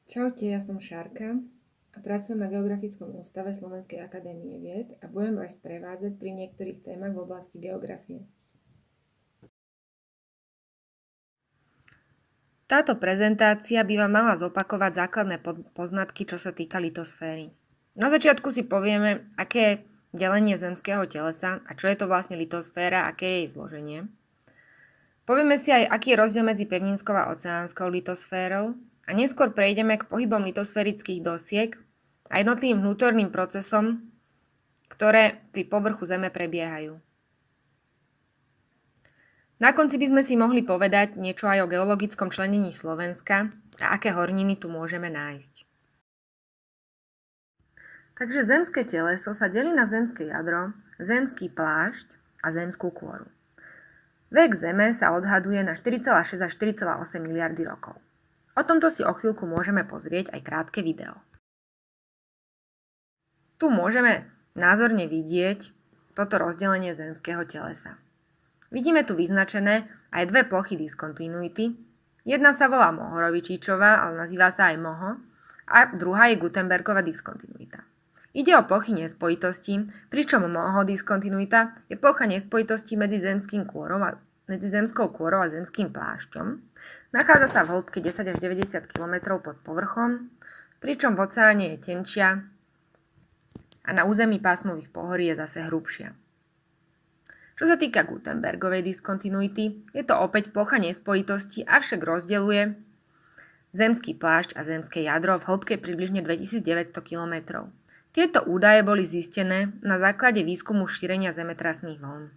Čaute, ja som Šárka a pracujem na Geografickom ústave Slovenskej akadémie vied a budem vás sprevádzať pri niektorých témach v oblasti geografie. Táto prezentácia by vám mala zopakovať základné poznatky, čo sa týka litosféry. Na začiatku si povieme, aké je delenie zemského telesa a čo je to vlastne litosféra, aké je jej zloženie. Povieme si aj, aký je rozdiel medzi pevninskou a oceánskou litosférou a neskôr prejdeme k pohybom litosférických dosiek a jednotlivým vnútorným procesom, ktoré pri povrchu Zeme prebiehajú. Na konci by sme si mohli povedať niečo aj o geologickom členení Slovenska a aké horniny tu môžeme nájsť. Takže zemské teleso sa delí na zemské jadro, zemský plášť a zemskú kôru. Vek Zeme sa odhaduje na 4,6 až 4,8 miliardy rokov. O tomto si o chvíľku môžeme pozrieť aj krátke video. Tu môžeme názorne vidieť toto rozdelenie zemského telesa. Vidíme tu vyznačené aj dve plochy diskontinuity. Jedna sa volá Mohorovičičová, ale nazýva sa aj Moho, a druhá je Gutenbergova diskontinuita. Ide o plochy nespojitosti, pričom Moho diskontinuita je plocha nespojitosti medzi zemskou kôrou a zemským plášťom. Nachádza sa v hĺbke 10 až 90 km pod povrchom, pričom v oceáne je tenčia a na území pásmových pohorí je zase hrubšia. Čo sa týka Gutenbergovej diskontinuity, je to opäť plocha nespojitosti, avšak rozdeľuje zemský plášť a zemské jadro v hĺbke približne 2900 km. Tieto údaje boli zistené na základe výskumu šírenia zemetrasných vln.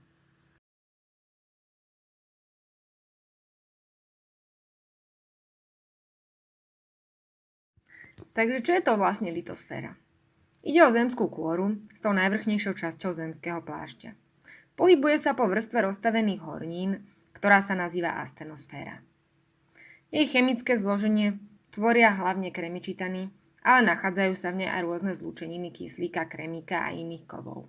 Takže čo je to vlastne litosféra? Ide o zemskú kôru s tou najvrchnejšou časťou zemského plášťa. Pohybuje sa po vrstve rozstavených hornín, ktorá sa nazýva astenosféra. Jej chemické zloženie tvoria hlavne kremičitany, ale nachádzajú sa v nej aj rôzne zlúčeniny kyslíka, kremika a iných kovov.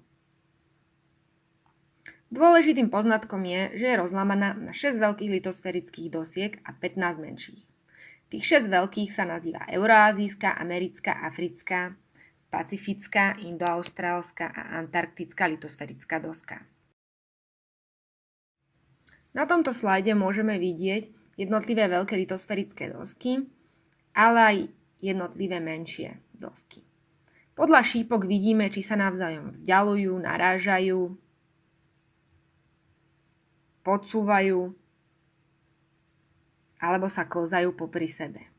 Dôležitým poznatkom je, že je rozlamaná na 6 veľkých litosférických dosiek a 15 menších. Tých 6 veľkých sa nazýva euroázijská, americká, africká, pacifická, indoaustrálska a antarktická litosférická doska. Na tomto slajde môžeme vidieť jednotlivé veľké litosférické dosky, ale aj jednotlivé menšie dosky. Podľa šípok vidíme, či sa navzájom vzdialujú, narážajú, podsúvajú alebo sa klzajú popri sebe.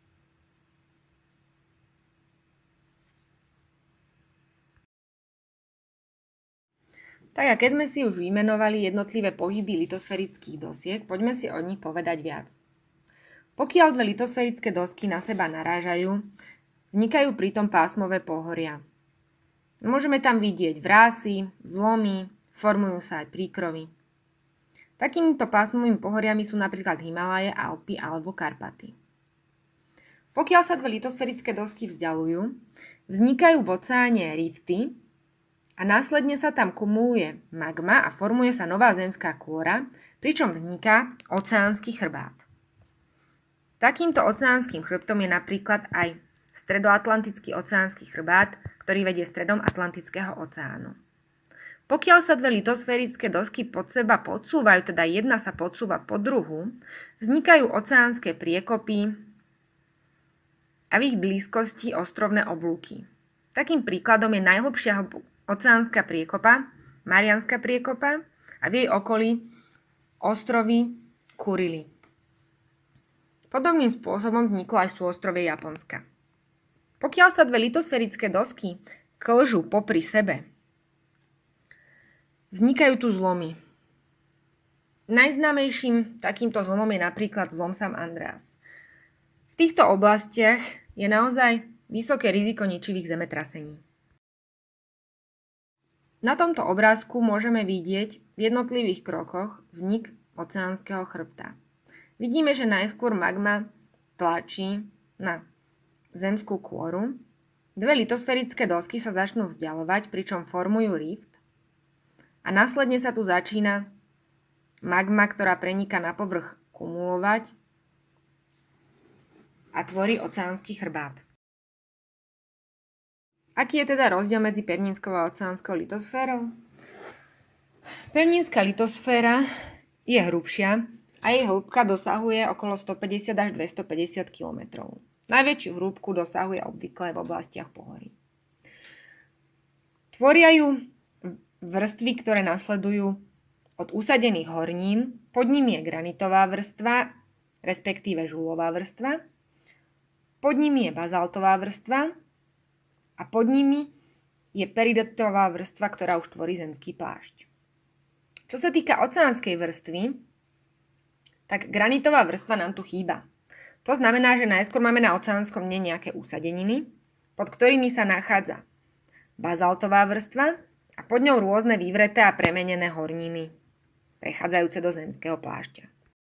Tak a keď sme si už vymenovali jednotlivé pohyby litosférických dosiek, poďme si o nich povedať viac. Pokiaľ dve litosférické dosky na seba narážajú, vznikajú pritom pásmové pohoria. Môžeme tam vidieť vrásy, zlomy, formujú sa aj príkrovy. Takýmito pásmovými pohoriami sú napríklad Himalaje, Alpy alebo Karpaty. Pokiaľ sa dve litosférické dosky vzdialujú, vznikajú v oceáne rifty, a následne sa tam kumuluje magma a formuje sa nová zemská kôra, pričom vzniká oceánsky chrbát. Takýmto oceánskym chrbtom je napríklad aj stredoatlantický oceánsky chrbát, ktorý vedie stredom Atlantického oceánu. Pokiaľ sa dve litosférické dosky pod seba podsúvajú, teda jedna sa podsúva pod druhú, vznikajú oceánske priekopy a v ich blízkosti ostrovné oblúky. Takým príkladom je najhlbšia oceánska priekopa, Marianská priekopa a v jej okolí ostrovy Kurily. Podobným spôsobom vzniklo aj súostrovie Japonska. Pokiaľ sa dve litosférické dosky klžú popri sebe, vznikajú tu zlomy. Najznámejším takýmto zlomom je napríklad zlom San Andreas. V týchto oblastiach je naozaj vysoké riziko ničivých zemetrasení. Na tomto obrázku môžeme vidieť v jednotlivých krokoch vznik oceánskeho chrbta. Vidíme, že najskôr magma tlačí na zemskú kôru, dve litosférické dosky sa začnú vzdialovať, pričom formujú rift a následne sa tu začína magma, ktorá preniká na povrch, kumulovať a tvorí oceánsky chrbát. Aký je teda rozdiel medzi pevninskou a oceánskou litosférou? Pevninská litosféra je hrubšia a jej hĺbka dosahuje okolo 150 až 250 km. Najväčšiu hĺbku dosahuje obvykle v oblastiach pohorí. Tvoria ju vrstvy, ktoré nasledujú od usadených hornín, pod nimi je granitová vrstva, respektíve žulová vrstva, pod nimi je bazaltová vrstva a pod nimi je peridotová vrstva, ktorá už tvorí zemský plášť. Čo sa týka oceánskej vrstvy, tak granitová vrstva nám tu chýba. To znamená, že najskôr máme na oceánskom dne nejaké úsadeniny, pod ktorými sa nachádza bazaltová vrstva a pod ňou rôzne vyvreté a premenené horniny, prechádzajúce do zemského plášťa.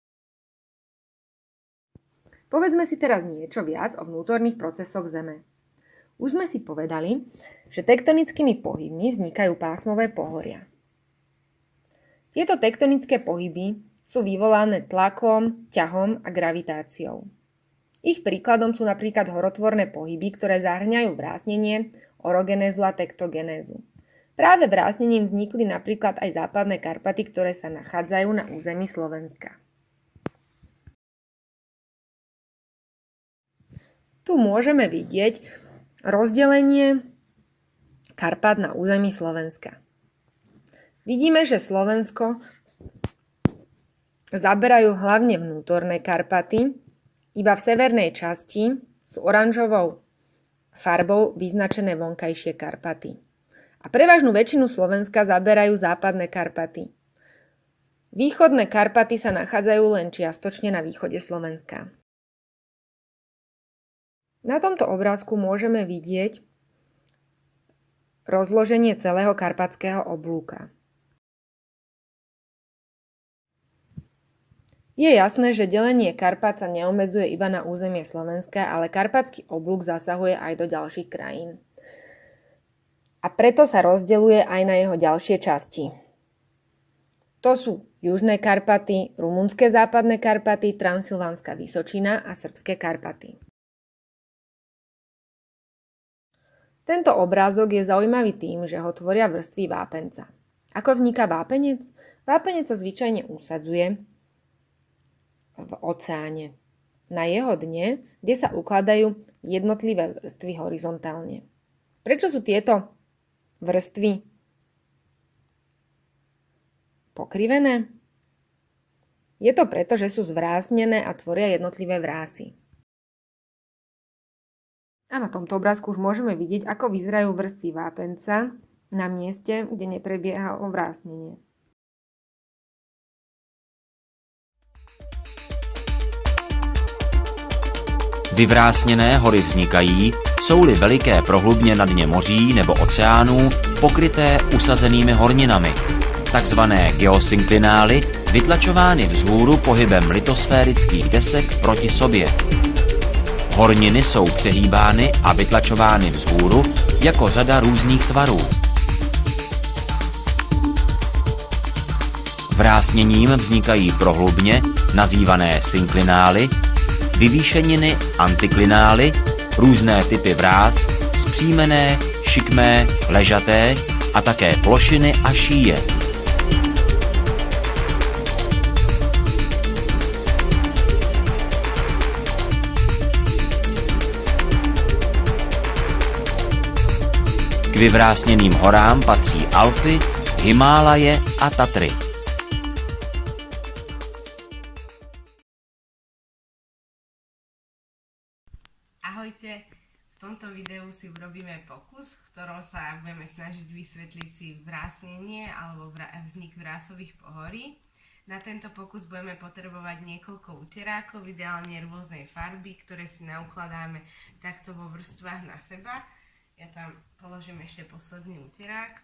Povedzme si teraz niečo viac o vnútorných procesoch Zeme. Už sme si povedali, že tektonickými pohybmi vznikajú pásmové pohoria. Tieto tektonické pohyby sú vyvolané tlakom, ťahom a gravitáciou. Ich príkladom sú napríklad horotvorné pohyby, ktoré zahŕňajú vrásnenie, orogenézu a tektogenézu. Práve vrásnením vznikli napríklad aj západné Karpaty, ktoré sa nachádzajú na území Slovenska. Tu môžeme vidieť rozdelenie Karpat na území Slovenska. Vidíme, že Slovensko zaberajú hlavne vnútorné Karpaty, iba v severnej časti sú oranžovou farbou vyznačené vonkajšie Karpaty. A prevažnú väčšinu Slovenska zaberajú západné Karpaty. Východné Karpaty sa nachádzajú len čiastočne na východe Slovenska. Na tomto obrázku môžeme vidieť rozloženie celého karpatského oblúka. Je jasné, že delenie Karpat sa neobmedzuje iba na územie Slovenska, ale karpatský oblúk zasahuje aj do ďalších krajín. A preto sa rozdeľuje aj na jeho ďalšie časti. To sú Južné Karpaty, rumunské západné Karpaty, Transylvánska Vysočina a srbské Karpaty. Tento obrázok je zaujímavý tým, že ho tvoria vrstvy vápenca. Ako vzniká vápenec? Vápenec sa zvyčajne usadzuje v oceáne. Na jeho dne, kde sa ukladajú jednotlivé vrstvy horizontálne. Prečo sú tieto vrstvy pokrivené? Je to preto, že sú zvrásnené a tvoria jednotlivé vrásy. A na tomto obrázku už môžeme vidieť, ako vyzerajú vrstvy vápenca na mieste, kde neprebiehalo vrásnenie. Vyvrásněné hory vznikají, jsou-li veliké prohlubně na dně moří nebo oceánů pokryté usazenými horninami, takzvané geosynklinály, vytlačovány vzhůru pohybem litosférických desek proti sobě. Horniny jsou přehýbány a vytlačovány vzhůru jako řada různých tvarů. Vrásněním vznikají prohlubně, nazývané synklinály, vyvýšeniny antiklinály, různé typy vráz, zpřímené, šikmé, ležaté a také plošiny a šíje. K vyvrásněným horám patří Alpy, Himálaje a Tatry. Ahojte, v tomto videu si urobíme pokus, v ktorom sa budeme snažiť vysvetliť si vrásnenie alebo vznik vrásových pohorí. Na tento pokus budeme potrebovať niekoľko uterákov, ideálne rôznej farby, ktoré si naukladáme takto vo vrstvách na seba. Ja tam položím ešte posledný uterák.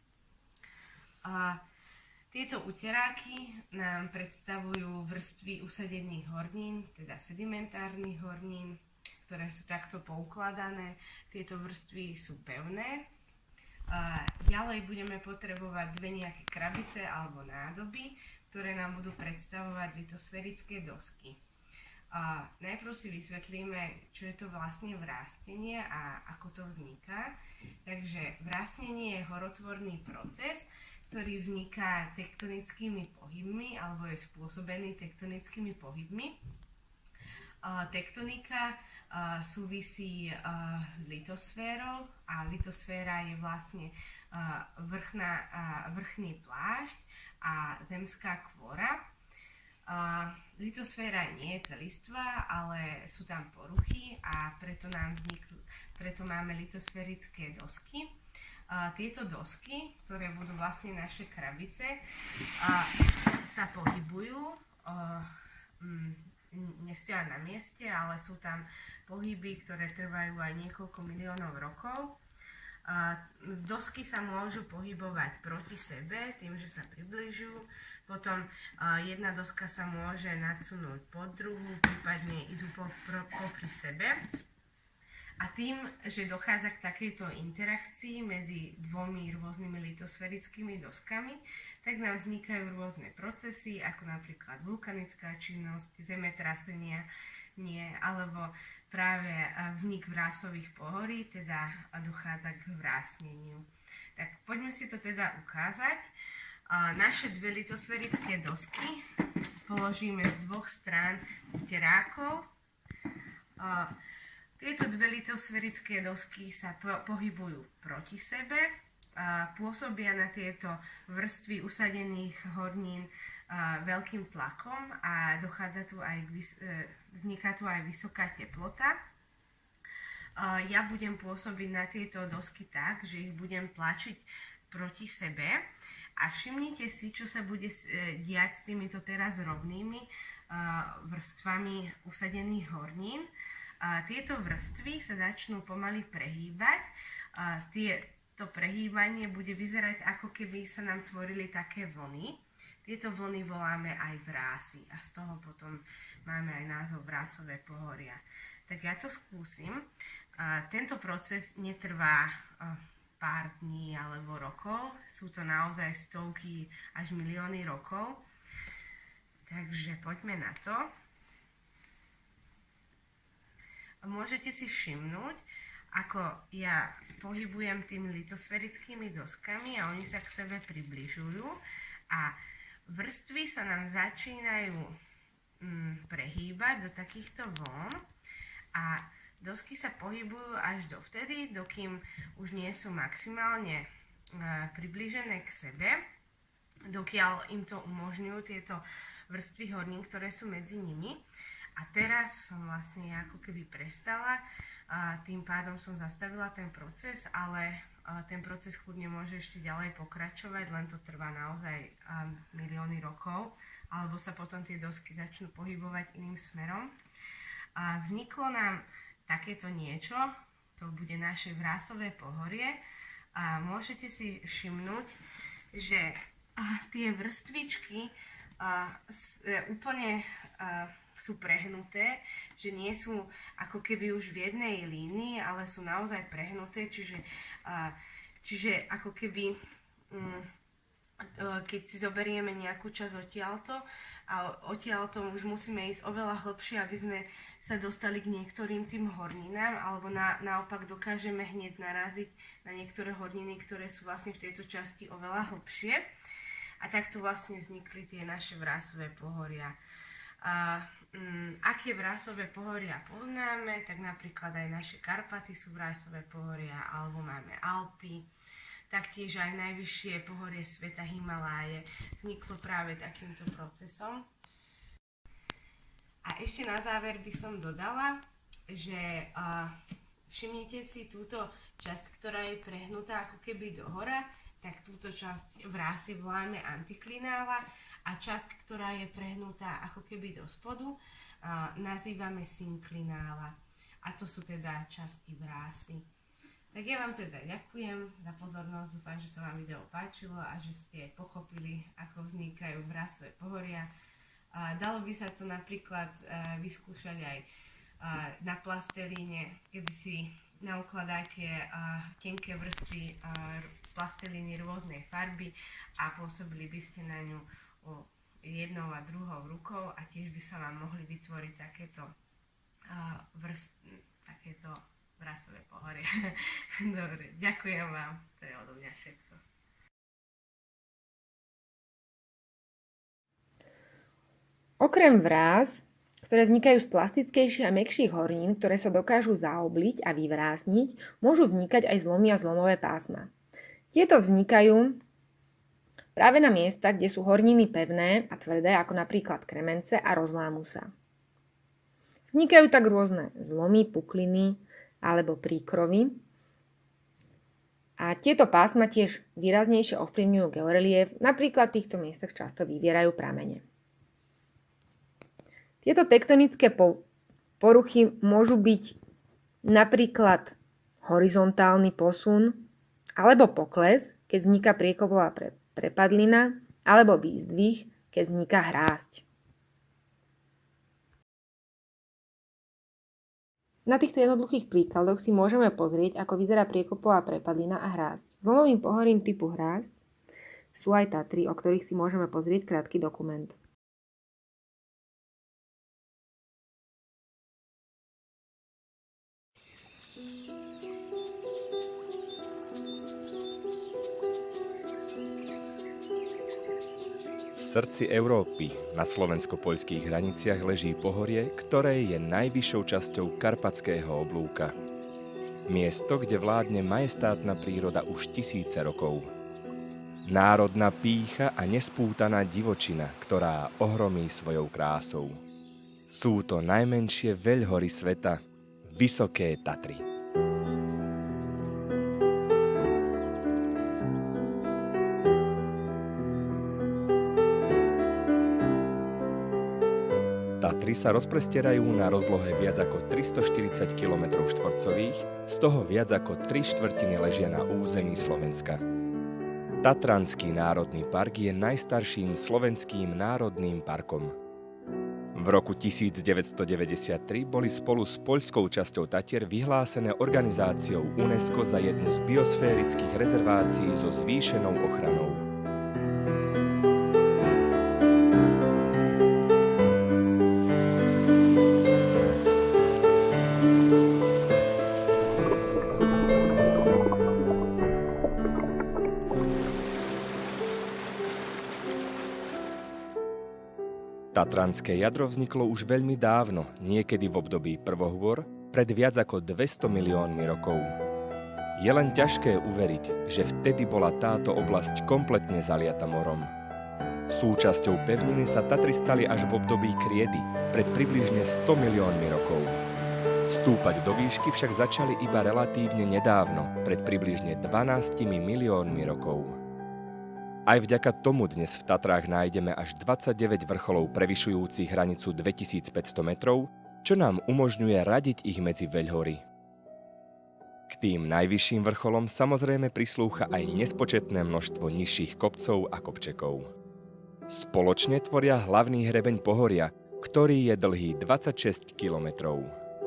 Tieto uteráky nám predstavujú vrstvy usadených hornín, teda sedimentárnych hornín, ktoré sú takto poukladané. Tieto vrstvy sú pevné. Ďalej budeme potrebovať dve nejaké krabice alebo nádoby, ktoré nám budú predstavovať litosférické dosky. Najprv si vysvetlíme, čo je to vlastne vrásnenie a ako to vzniká. Takže vrásnenie je horotvorný proces, ktorý vzniká tektonickými pohybmi alebo je spôsobený tektonickými pohybmi. Tektonika súvisí s litosférou a litosféra je vlastne vrchný plášť a zemská kôra. Litosféra nie je celistvá, ale sú tam poruchy a preto máme litosférické dosky. Tieto dosky, ktoré budú vlastne naše krabice, sa pohybujú, nestoja na mieste, ale sú tam pohyby, ktoré trvajú aj niekoľko miliónov rokov. Dosky sa môžu pohybovať proti sebe, tým, že sa približujú. Potom jedna doska sa môže nadsunúť pod druhú, prípadne idú popri sebe. A tým, že dochádza k takejto interakcii medzi dvomi rôznymi litosférickými doskami, tak nám vznikajú rôzne procesy, ako napríklad vulkanická činnosť, zemetrasenia, alebo práve vznik vrásových pohorí, teda dochádza k vrásneniu. Tak poďme si to teda ukázať. Naše dve litosférické dosky položíme z dvoch strán uterákov. Tieto dve litosférické dosky sa pohybujú proti sebe, pôsobia na tieto vrstvy usadených hornín veľkým tlakom a vzniká tu aj vysoká teplota. Ja budem pôsobiť na tieto dosky tak, že ich budem tlačiť proti sebe a všimnite si, čo sa bude diať s týmito teraz rovnými vrstvami usadených hornín. Tieto vrstvy sa začnú pomaly prehýbať. To prehýbanie bude vyzerať, ako keby sa nám tvorili také vlny. Tieto vlny voláme aj vrásy a z toho potom máme aj názov vrásové pohoria. Tak ja to skúsim. Tento proces netrvá pár dní alebo rokov. Sú to naozaj stovky až milióny rokov. Takže poďme na to. Môžete si všimnúť, ako ja pohybujem tými litosférickými doskami a oni sa k sebe približujú a vrstvy sa nám začínajú prehýbať do takýchto vln a dosky sa pohybujú až dovtedy, dokým už nie sú maximálne priblížené k sebe, dokiaľ im to umožňujú tieto vrstvy hornín, ktoré sú medzi nimi. A teraz som vlastne ako keby prestala, tým pádom som zastavila ten proces, ale ten proces kľudne môže ešte ďalej pokračovať, len to trvá naozaj milióny rokov, alebo sa potom tie dosky začnú pohybovať iným smerom. Vzniklo nám takéto niečo, to bude naše vrásové pohorie a môžete si všimnúť, že tie vrstvičky úplne sú prehnuté, že nie sú ako keby už v jednej línii, ale sú naozaj prehnuté, čiže ako keby keď si zoberieme nejakú časť odtiaľto a odtiaľto už musíme ísť oveľa hlbšie, aby sme sa dostali k niektorým tým horninám, alebo naopak dokážeme hneď naraziť na niektoré horniny, ktoré sú vlastne v tejto časti oveľa hlbšie. A takto vlastne vznikli tie naše vrásové pohoria. Aké vrásové pohoria poznáme, tak napríklad aj naše Karpaty sú vrásové pohoria, alebo máme Alpy. Taktiež aj najvyššie pohorie sveta Himaláje vzniklo práve takýmto procesom. A ešte na záver by som dodala, že všimnite si túto časť, ktorá je prehnutá ako keby dohora, tak túto časť vrásy voláme antiklinála a časť, ktorá je prehnutá ako keby do spodu, nazývame synklinála. A to sú teda časti vrásy. Tak ja vám teda ďakujem za pozornosť, dúfam, že sa vám video páčilo a že ste pochopili, ako vznikajú vrásové pohoria. Dalo by sa to napríklad vyskúšať aj na plastelíne, keby si naukladáte tenké vrstvy plastelíny rôznej farby a pôsobili by ste na ňu jednou a druhou rukou a tiež by sa vám mohli vytvoriť takéto vrásové pohorie. Dobre, ďakujem vám, to je odo mňa všetko. Okrem vrás, ktoré vznikajú z plastickejších a mäkších hornín, ktoré sa dokážu zaobliť a vyvrásniť, môžu vznikať aj zlomy a zlomové pásma. Tieto vznikajú práve na miestach, kde sú horniny pevné a tvrdé, ako napríklad kremence, a rozlámu sa. Vznikajú tak rôzne zlomy, pukliny alebo príkrovy. A tieto pásma tiež výraznejšie ovplyvňujú georelief, napríklad v týchto miestach často vyvierajú pramene. Tieto tektonické poruchy môžu byť napríklad horizontálny posun alebo pokles, keď vzniká priekopová prepadlina, alebo výzdvih, keď vzniká hrásť. Na týchto jednoduchých príkladoch si môžeme pozrieť, ako vyzerá priekopová prepadlina a hrásť. Zlomovým pohorím typu hrásť sú aj Tatry, o ktorých si môžeme pozrieť krátky dokument. V srdci Európy, na slovensko-poľských hraniciach, leží pohorie, ktoré je najvyššou časťou Karpatského oblúka. Miesto, kde vládne majestátna príroda už tisíce rokov. Národná pýcha a nespútaná divočina, ktorá ohromí svojou krásou. Sú to najmenšie veľhory sveta, Vysoké Tatry. Tatry sa rozprestierajú na rozlohe viac ako 340 km štvorcových, z toho viac ako 3/4 ležia na území Slovenska. Tatranský národný park je najstarším slovenským národným parkom. V roku 1993 boli spolu s poľskou časťou Tatier vyhlásené organizáciou UNESCO za jednu z biosférických rezervácií so zvýšenou ochranou. Tatranské jadro vzniklo už veľmi dávno, niekedy v období prvohôr, pred viac ako 200 miliónmi rokov. Je len ťažké uveriť, že vtedy bola táto oblasť kompletne zaliata morom. Súčasťou pevniny sa Tatry stali až v období kriedy, pred približne 100 miliónmi rokov. Stúpať do výšky však začali iba relatívne nedávno, pred približne 12 miliónmi rokov. Aj vďaka tomu dnes v Tatrách nájdeme až 29 vrcholov prevyšujúcich hranicu 2500 metrov, čo nám umožňuje radiť ich medzi veľhory. K tým najvyšším vrcholom samozrejme prislúcha aj nespočetné množstvo nižších kopcov a kopčekov. Spoločne tvoria hlavný hrebeň pohoria, ktorý je dlhý 26 kilometrov.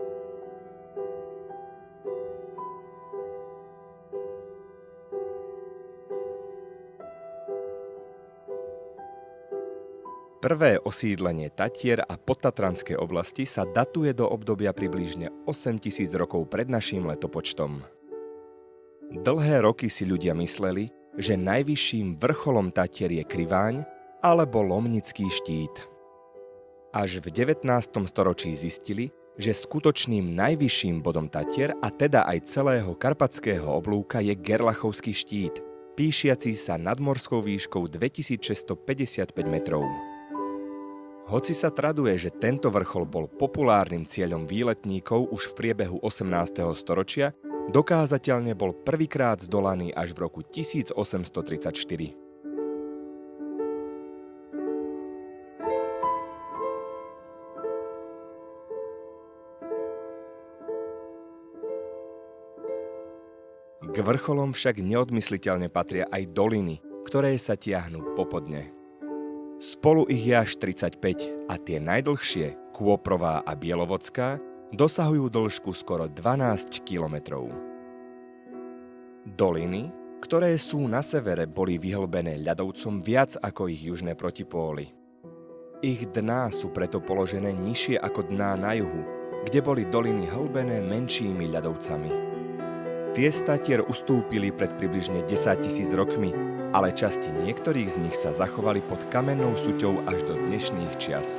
Prvé osídlenie Tatier a podtatranskej oblasti sa datuje do obdobia približne 8000 rokov pred naším letopočtom. Dlhé roky si ľudia mysleli, že najvyšším vrcholom Tatier je Kriváň alebo Lomnický štít. Až v 19. storočí zistili, že skutočným najvyšším bodom Tatier a teda aj celého Karpatského oblúka je Gerlachovský štít, píšiaci sa nadmorskou výškou 2655 metrov. Hoci sa traduje, že tento vrchol bol populárnym cieľom výletníkov už v priebehu 18. storočia, dokázateľne bol prvýkrát zdolaný až v roku 1834. K vrcholom však neodmysliteľne patria aj doliny, ktoré sa tiahnu popodne. Spolu ich je až 35 a tie najdlhšie, Kôprová a Bielovodská, dosahujú dĺžku skoro 12 kilometrov. Doliny, ktoré sú na severe, boli vyhlbené ľadovcom viac ako ich južné protipóly. Ich dná sú preto položené nižšie ako dná na juhu, kde boli doliny hlbené menšími ľadovcami. Tie z Tatier ustúpili pred približne 10 000 rokmi, ale časti niektorých z nich sa zachovali pod kamennou suťou až do dnešných čias.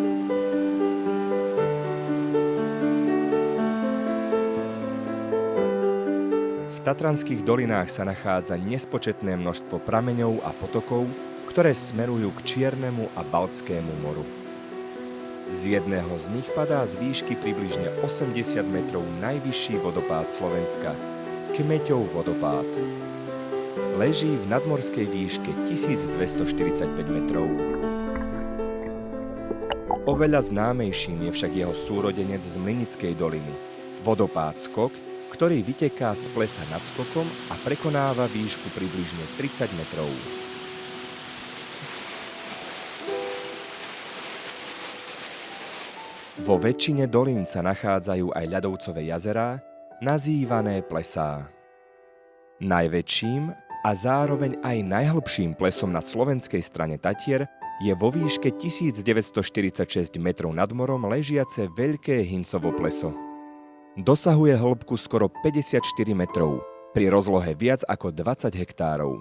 V tatranských dolinách sa nachádza nespočetné množstvo prameňov a potokov, ktoré smerujú k Čiernemu a Baltskému moru. Z jedného z nich padá z výšky približne 80 metrov najvyšší vodopád Slovenska, Kmeťov vodopád. Leží v nadmorskej výške 1245 metrov. Oveľa známejším je však jeho súrodenec z Mlynickej doliny, vodopád Skok, ktorý vyteká z plesa nad skokom a prekonáva výšku približne 30 metrov. Vo väčšine dolín sa nachádzajú aj ľadovcové jazerá, nazývané plesá. Najväčším a zároveň aj najhlbším plesom na slovenskej strane Tatier je vo výške 1946 metrov nad morom ležiace Veľké Hincovo pleso. Dosahuje hĺbku skoro 54 metrov, pri rozlohe viac ako 20 hektárov.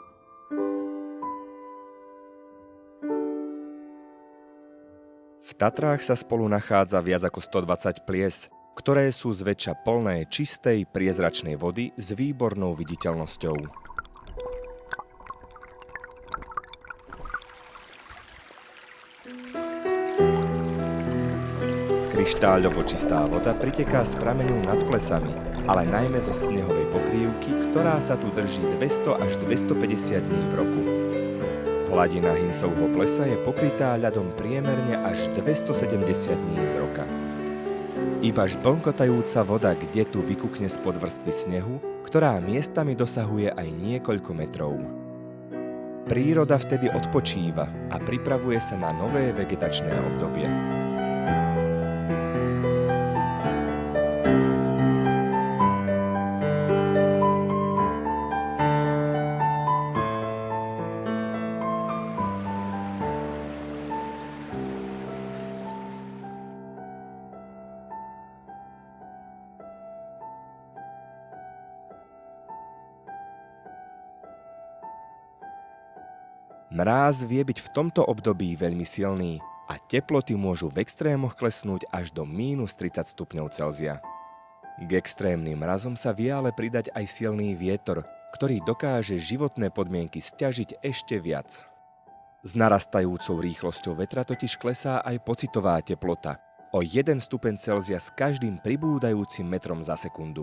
V Tatrách sa spolu nachádza viac ako 120 plies, ktoré sú zväčša plné čistej priezračnej vody s výbornou viditeľnosťou. Kryštáľovo čistá voda priteká z prameňov nad plesami, ale najmä zo snehovej pokrývky, ktorá sa tu drží 200 až 250 dní v roku. Hladina Hincovho plesa je pokrytá ľadom priemerne až 270 dní z roka. Iba žblnkotajúca voda kde tu vykukne spod vrstvy snehu, ktorá miestami dosahuje aj niekoľko metrov. Príroda vtedy odpočíva a pripravuje sa na nové vegetačné obdobie. Mráz vie byť v tomto období veľmi silný a teploty môžu v extrémoch klesnúť až do -30 stupňov Celzia. K extrémnym mrazom sa vie ale pridať aj silný vietor, ktorý dokáže životné podmienky sťažiť ešte viac. S narastajúcou rýchlosťou vetra totiž klesá aj pocitová teplota o 1 stupeň Celzia s každým pribúdajúcim metrom za sekundu.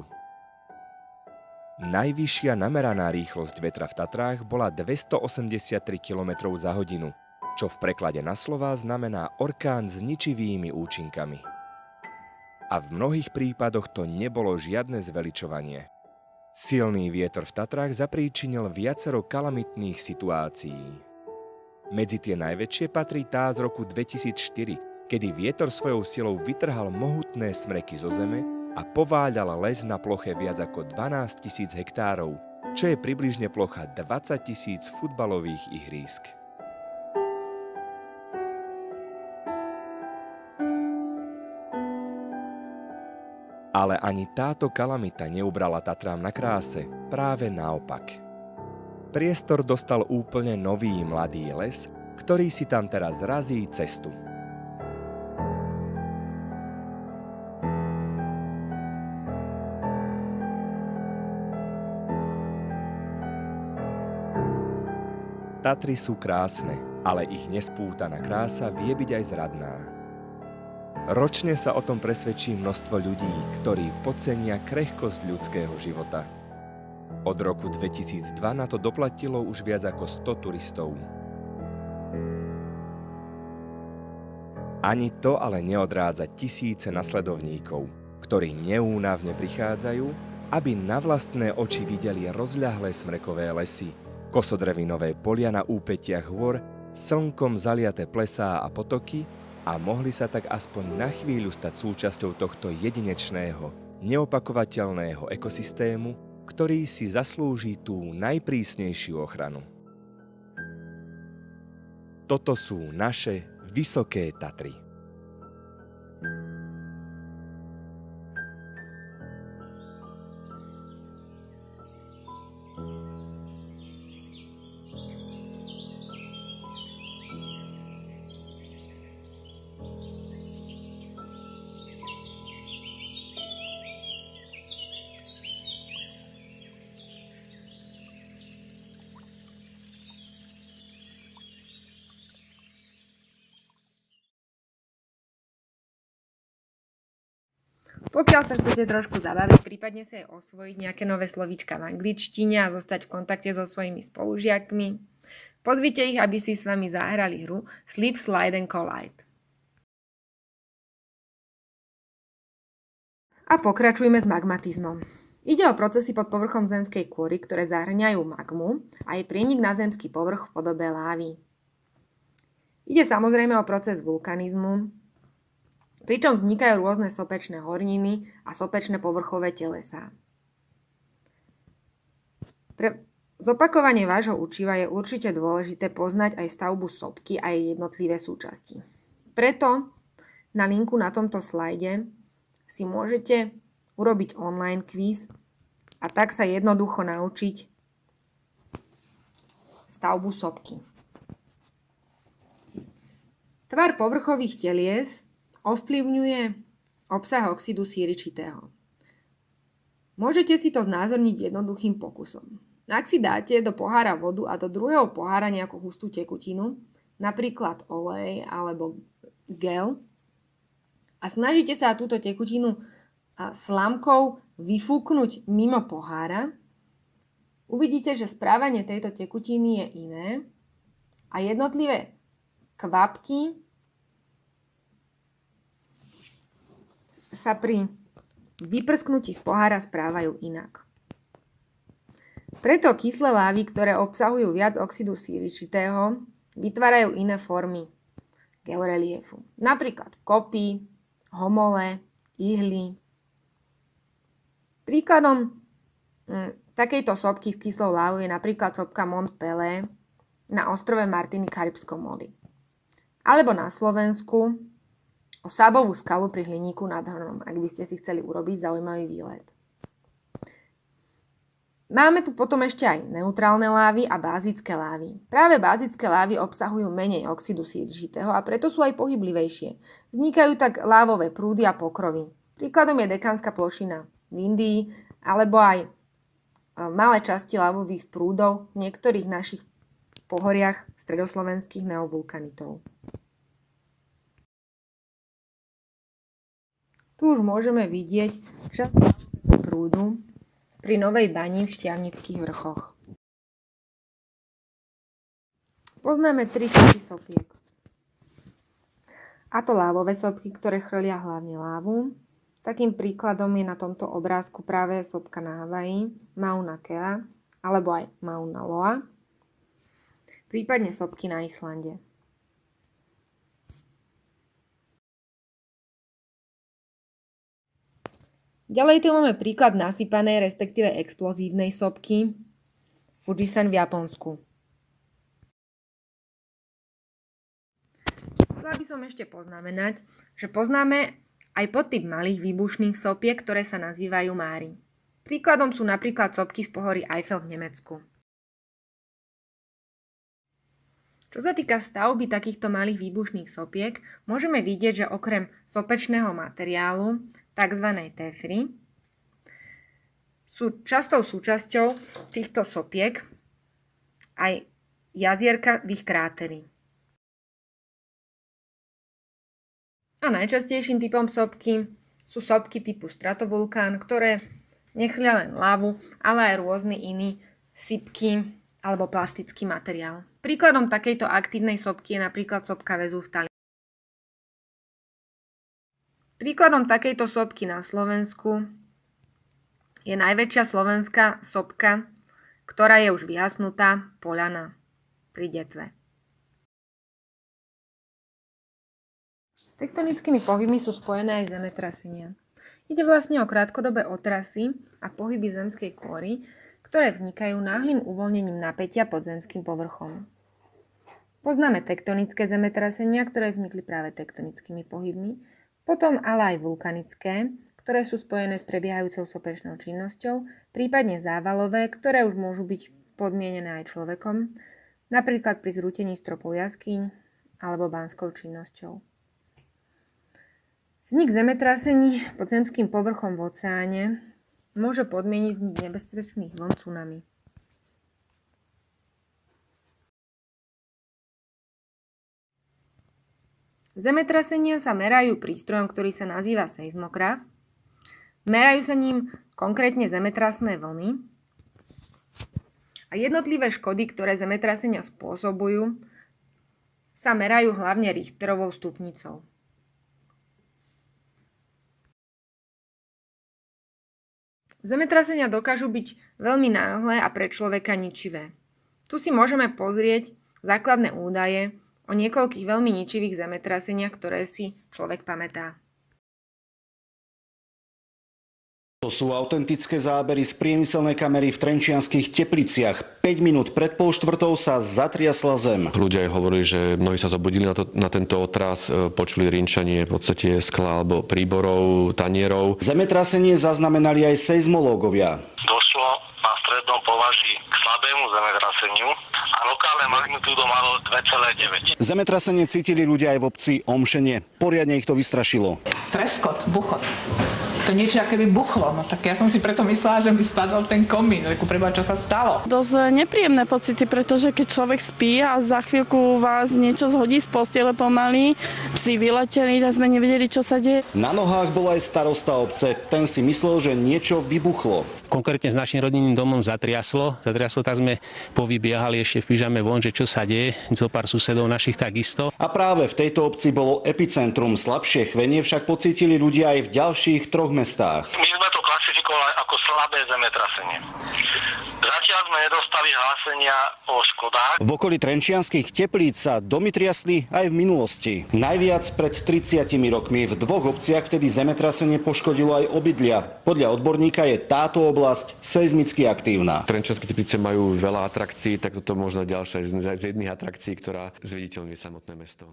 Najvyššia nameraná rýchlosť vetra v Tatrách bola 283 km za hodinu, čo v preklade na slová znamená orkán s ničivými účinkami. A v mnohých prípadoch to nebolo žiadne zveličovanie. Silný vietor v Tatrách zapríčinil viacero kalamitných situácií. Medzi tie najväčšie patrí tá z roku 2004, kedy vietor svojou silou vytrhal mohutné smreky zo zeme a pováľal les na ploche viac ako 12 000 hektárov, čo je približne plocha 20 000 futbalových ihrísk. Ale ani táto kalamita neubrala Tatrám na kráse, práve naopak. Priestor dostal úplne nový mladý les, ktorý si tam teraz razí cestu. Tatry sú krásne, ale ich nespútaná krása vie byť aj zradná. Ročne sa o tom presvedčí množstvo ľudí, ktorí podcenia krehkosť ľudského života. Od roku 2002 na to doplatilo už viac ako 100 turistov. Ani to ale neodrádza tisíce nasledovníkov, ktorí neúnavne prichádzajú, aby na vlastné oči videli rozľahlé smrekové lesy, kosodrevinové polia na úpätiach hôr, slnkom zaliaté plesá a potoky a mohli sa tak aspoň na chvíľu stať súčasťou tohto jedinečného, neopakovateľného ekosystému, ktorý si zaslúži tú najprísnejšiu ochranu. Toto sú naše Vysoké Tatry. Pokiaľ sa chcete trošku zabaviť, prípadne sa aj osvojiť nejaké nové slovíčka v angličtine a zostať v kontakte so svojimi spolužiakmi, pozvite ich, aby si s vami zahrali hru Slip, Slide and Collide. A pokračujme s magmatizmom. Ide o procesy pod povrchom zemskej kôry, ktoré zahŕňajú magmu a jej prienik na zemský povrch v podobe lávy. Ide samozrejme o proces vulkanizmu, pričom vznikajú rôzne sopečné horniny a sopečné povrchové telesá. Pre zopakovanie vášho učiva je určite dôležité poznať aj stavbu sopky a jej jednotlivé súčasti. Preto na linku na tomto slajde si môžete urobiť online quiz a tak sa jednoducho naučiť stavbu sopky. Tvar povrchových telies ovplyvňuje obsah oxidu síričitého. Môžete si to znázorniť jednoduchým pokusom. Ak si dáte do pohára vodu a do druhého pohára nejakú hustú tekutinu, napríklad olej alebo gel, a snažíte sa túto tekutinu slamkou vyfúknuť mimo pohára, uvidíte, že správanie tejto tekutiny je iné a jednotlivé kvapky sa pri vyprsknutí z pohára správajú inak. Preto kyslé lávy, ktoré obsahujú viac oxidu síričitého, vytvárajú iné formy georeliefu. Napríklad kopy, homole, ihly. Príkladom takejto sopky s kyslou lávou je napríklad sopka Mont Pelé na ostrove Martiny v Karibskom mori. Alebo na Slovensku o Sábovú skalu pri Hliníku nad Hronom, ak by ste si chceli urobiť zaujímavý výlet. Máme tu potom ešte aj neutrálne lávy a bázické lávy. Práve bázické lávy obsahujú menej oxidu síričitého a preto sú aj pohyblivejšie. Vznikajú tak lávové prúdy a pokrovy. Príkladom je Dekánska plošina v Indii alebo aj malé časti lávových prúdov v niektorých našich pohoriach stredoslovenských neovulkanitov. Tu už môžeme vidieť časť prúdu pri Novej bani v Štiavnických vrchoch. Poznáme 3 typy sopiek. A to lávové sopky, ktoré chrlia hlavne lávu. Takým príkladom je na tomto obrázku práve sopka na Havaji, Mauna Kea, alebo aj Mauna Loa, prípadne sopky na Islande. Ďalej tu máme príklad nasypanej, respektíve explozívnej sopky Fujisan v Japonsku. Chcela by som ešte poznamenať, že poznáme aj podtyp malých výbušných sopiek, ktoré sa nazývajú máry. Príkladom sú napríklad sopky v pohorí Eifel v Nemecku. Čo sa týka stavby takýchto malých výbušných sopiek, môžeme vidieť, že okrem sopečného materiálu, tzv. Tefry, sú častou súčasťou týchto sopiek aj jazierka v ich kráteri. A najčastejším typom sopky sú sopky typu stratovulkán, ktoré nechlia len lávu, ale aj rôzny iný sypky alebo plastický materiál. Príkladom takejto aktívnej sopky je napríklad sopka Vezúv v Taliansku. Príkladom takejto sopky na Slovensku je najväčšia slovenská sopka, ktorá je už vyhasnutá, Poľana pri Detve. S tektonickými pohybmi sú spojené aj zemetrasenia. Ide vlastne o krátkodobé otrasy a pohyby zemskej kôry, ktoré vznikajú náhlym uvoľnením napätia pod zemským povrchom. Poznáme tektonické zemetrasenia, ktoré vznikli práve tektonickými pohybmi, potom ale aj vulkanické, ktoré sú spojené s prebiehajúcou sopečnou činnosťou, prípadne závalové, ktoré už môžu byť podmienené aj človekom, napríklad pri zrútení stropov jaskyň alebo banskou činnosťou. Vznik zemetrasení pod zemským povrchom v oceáne môže podmieniť vznik nebezpečných vln tsunami. Zemetrasenia sa merajú prístrojom, ktorý sa nazýva seizmograf. Merajú sa ním konkrétne zemetrasné vlny a jednotlivé škody, ktoré zemetrasenia spôsobujú, sa merajú hlavne Richterovou stupnicou. Zemetrasenia dokážu byť veľmi náhle a pre človeka ničivé. Tu si môžeme pozrieť základné údaje o niekoľkých veľmi ničivých zemetraseniach, ktoré si človek pamätá. To sú autentické zábery z priemyselnej kamery v Trenčianskych Tepliciach. 5 minút pred 3:30 sa zatriasla zem. Ľudia aj hovorili, že mnohí sa zobudili na tento otras, počuli rinčanie v podstate skla alebo príborov, tanierov. Zemetrasenie zaznamenali aj seizmológovia. Došlo na strednom považí k slabému zemetraseniu a lokálne magnitúdo malo 2,9. Zemetrasenie cítili ľudia aj v obci Omšenie. Poriadne ich to vystrašilo. Treskot, buchot. To niečo aké by buchlo, no tak ja som si preto myslela, že by spadol ten komín. Reku, preba, čo sa stalo? Dosť nepríjemné pocity, pretože keď človek spí a za chvíľku vás niečo zhodí z postele pomaly, psi vyleteli a sme nevedeli, čo sa deje. Na nohách bol aj starosta obce. Ten si myslel, že niečo vybuchlo. Konkrétne s našim rodinným domom zatriaslo, tak sme povybiehali ešte v pyžame von, že čo sa deje, zo pár susedov našich takisto. A práve v tejto obci bolo epicentrum. Slabšie chvenie však pocítili ľudia aj v ďalších 3 mestách. My sme to klasifikovali ako slabé zemetrasenie. Zatiaľ sme nedostali hlásenia o škodách. V okolí Trenčianskych Teplíc sa domy triasli aj v minulosti. Najviac pred 30 rokmi v 2 obciach vtedy zemetrasenie poškodilo aj obydlia. Podľa odborníka je táto oblasť seizmicky aktívna. Trenčianske Teplice majú veľa atrakcií, tak toto možno ďalšia z jedných atrakcií, ktorá zviditeľňuje samotné mesto.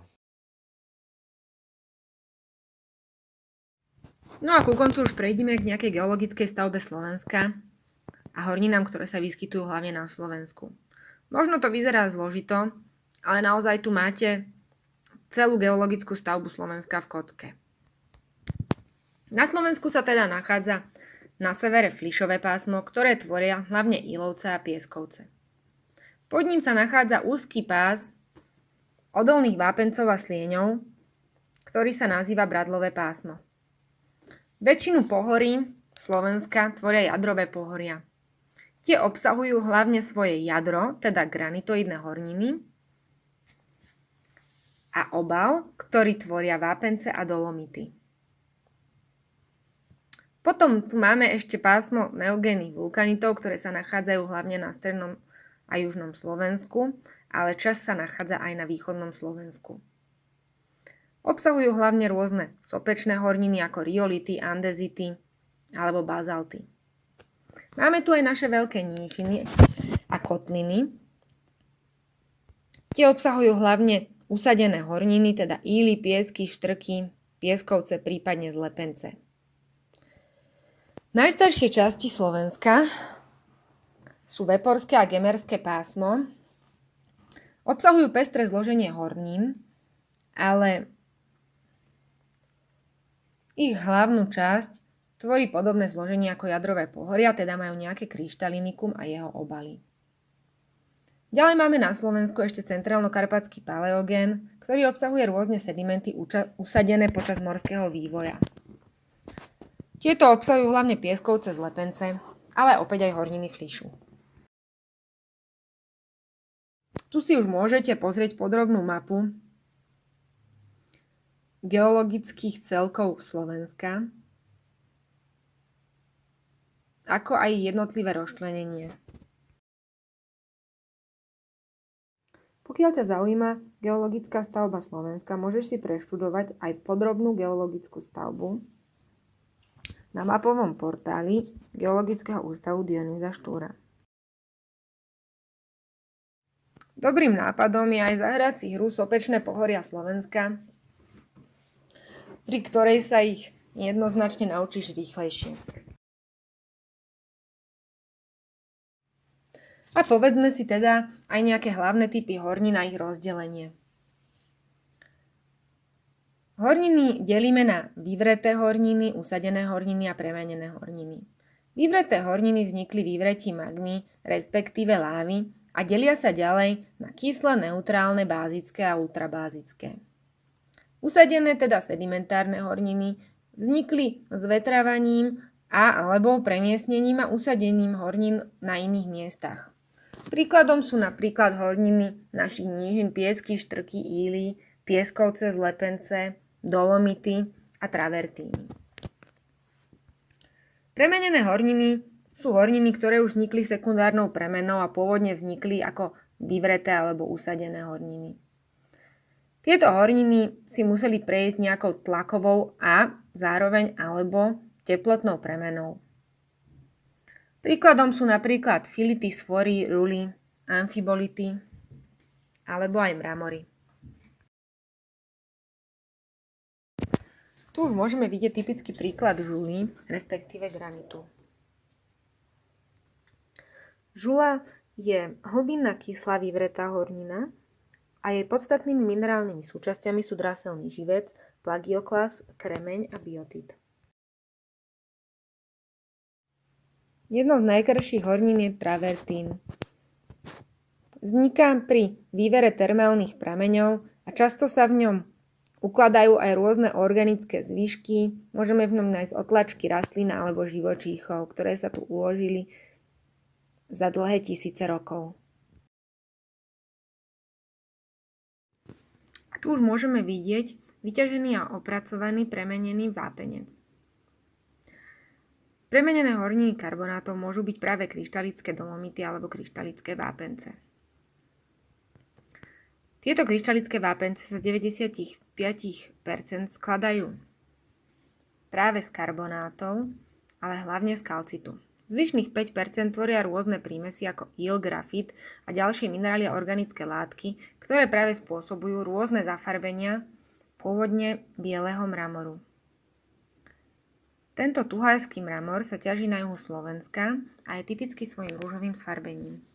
No a ku koncu už prejdeme k nejakej geologickej stavbe Slovenska a horninám, ktoré sa vyskytujú hlavne na Slovensku. Možno to vyzerá zložito, ale naozaj tu máte celú geologickú stavbu Slovenska v kocke. Na Slovensku sa teda nachádza na severe Flišové pásmo, ktoré tvoria hlavne Ilovce a Pieskovce. Pod ním sa nachádza úzky pás odolných vápencov a slieňov, ktorý sa nazýva Bradlové pásmo. Väčšinu pohorí Slovenska tvoria jadrové pohoria. Tie obsahujú hlavne svoje jadro, teda granitoidné horniny, a obal, ktorý tvoria vápence a dolomity. Potom tu máme ešte pásmo neogénnych vulkanitov, ktoré sa nachádzajú hlavne na strednom a južnom Slovensku, ale časť sa nachádza aj na východnom Slovensku. Obsahujú hlavne rôzne sopečné horniny ako riolity, andezity alebo bazalty. Máme tu aj naše veľké nížiny a kotliny. Tie obsahujú hlavne usadené horniny, teda íly, piesky, štrky, pieskovce, prípadne zlepence. Najstaršie časti Slovenska sú Veporské a Gemerské pásmo. Obsahujú pestré zloženie hornín, ale ich hlavnú časť tvorí podobné zloženie ako jadrové pohoria, teda majú nejaké kryštalinikum a jeho obaly. Ďalej máme na Slovensku ešte centrálno-karpatský paleogén, ktorý obsahuje rôzne sedimenty usadené počas morského vývoja. Tieto obsahujú hlavne pieskovce z Lepence, ale opäť aj horniny Flišu. Tu si už môžete pozrieť podrobnú mapu geologických celkov Slovenska, ako aj jednotlivé rozčlenenie. Pokiaľ ťa zaujíma geologická stavba Slovenska, môžeš si preštudovať aj podrobnú geologickú stavbu na mapovom portáli Geologického ústavu Dionýza Štúra. Dobrým nápadom je aj zahrať si hru Sopečné pohoria Slovenska, pri ktorej sa ich jednoznačne naučíš rýchlejšie. A povedzme si teda aj nejaké hlavné typy hornín a ich rozdelenie. Horniny delíme na vyvreté horniny, usadené horniny a premenené horniny. Vyvreté horniny vznikli vyvretím magmy, respektíve lávy, a delia sa ďalej na kyslé, neutrálne, bázické a ultrabázické. Usadené, teda sedimentárne horniny, vznikli zvetrávaním alebo premiestnením a usadením hornín na iných miestach. Príkladom sú napríklad horniny našich nížin piesky, štrky, íly, pieskovce, zlepence, dolomity a travertíny. Premenené horniny sú horniny, ktoré už vznikli sekundárnou premenou a pôvodne vznikli ako vyvreté alebo usadené horniny. Tieto horniny si museli prejsť nejakou tlakovou a zároveň alebo teplotnou premenou. Príkladom sú napríklad fility, sfory, ruly, amfibolity alebo aj mramory. Tu už môžeme vidieť typický príklad žuly, respektíve granitu. Žula je hlbinná kyslá vyvretá hornina a jej podstatnými minerálnymi súčasťami sú draselný živec, plagioklas, kremeň a biotit. Jednou z najkrajších hornín je travertín. Vzniká pri vývere termálnych prameňov a často sa v ňom ukladajú aj rôzne organické zvyšky. Môžeme v ňom nájsť otlačky rastlín alebo živočíchov, ktoré sa tu uložili za dlhé tisíce rokov. A tu už môžeme vidieť vyťažený a opracovaný premenený vápenec. Premenené horniny karbonátov môžu byť práve kryštalické dolomity alebo kryštalické vápence. Tieto kryštalické vápence sa z 95% skladajú práve z karbonátov, ale hlavne z kalcitu. Zvyšných 5% tvoria rôzne prímesy ako íl, grafit a ďalšie minerály a organické látky, ktoré práve spôsobujú rôzne zafarbenia pôvodne bieleho mramoru. Tento tuhajský mramor sa ťaží na juhu Slovenska a je typický svojím ružovým sfarbením.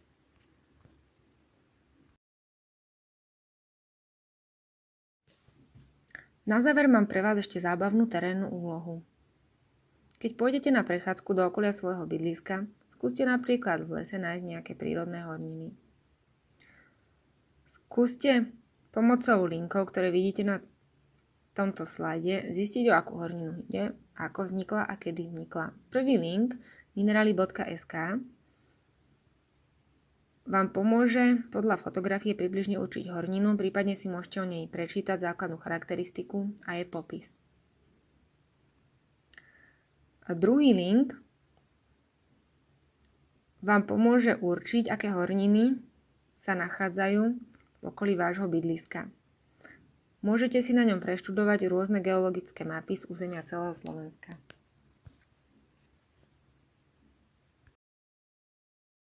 Na záver mám pre vás ešte zábavnú terénnu úlohu. Keď pôjdete na prechádzku do okolia svojho bydliska, skúste napríklad v lese nájsť nejaké prírodné horniny. Skúste pomocou linkov, ktoré vidíte na tomto slajde, zistiť, o akú horninu ide, ako vznikla a kedy vznikla. Prvý link, minerali.sk, vám pomôže podľa fotografie približne určiť horninu, prípadne si môžete o nej prečítať základnú charakteristiku a jej popis. A druhý link vám pomôže určiť, aké horniny sa nachádzajú v okolí vášho bydliska. Môžete si na ňom preštudovať rôzne geologické mapy z územia celého Slovenska.